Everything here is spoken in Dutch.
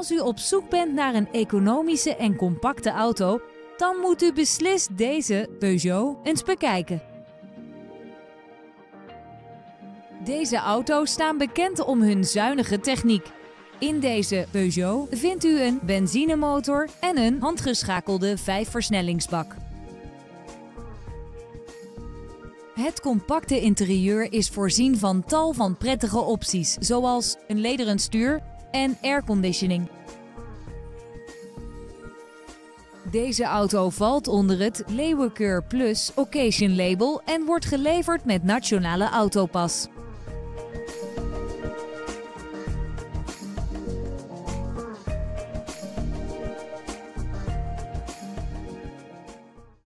Als u op zoek bent naar een economische en compacte auto, dan moet u beslist deze Peugeot eens bekijken. Deze auto's staan bekend om hun zuinige techniek. In deze Peugeot vindt u een benzinemotor en een handgeschakelde 5-versnellingsbak. Het compacte interieur is voorzien van tal van prettige opties, zoals een lederen stuur en airconditioning. Deze auto valt onder het Leeuwenkeur Plus Occasion label en wordt geleverd met Nationale Autopas.